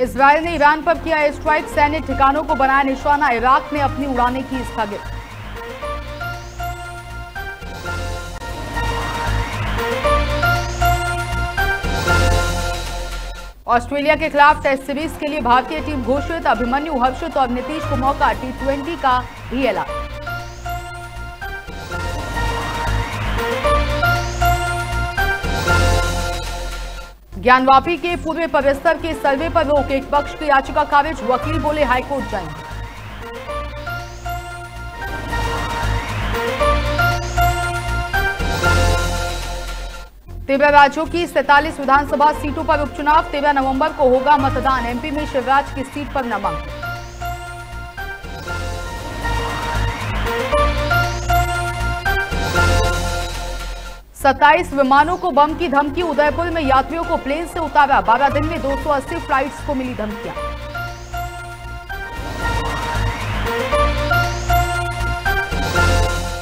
Israel ने Iran पर किया एयर स्ट्राइक, सैन्य ठिकानों को बनाया निशाना, इराक ने अपनी उड़ानें की स्थगित। ऑस्ट्रेलिया के खिलाफ टेस्ट सीरीज के लिए भारतीय टीम घोषित, अभिमन्यु, हर्षित और नीतीश को मौका, T20 का भी ऐलान। ज्ञानवापी के पूर्व परिसर के सर्वे पर रोक, एक पक्ष की याचिका खारिज, वकील बोले हाईकोर्ट जाएंगे। तेरह राज्यों की 47 विधानसभा सीटों पर उपचुनाव, 13 नवंबर को होगा मतदान, एमपी में शिवराज की सीट पर नामांकन। सत्ताईस विमानों को बम की धमकी, उदयपुर में यात्रियों को प्लेन से उतारा, 12 दिन में 280 फ्लाइट्स को मिली धमकियां।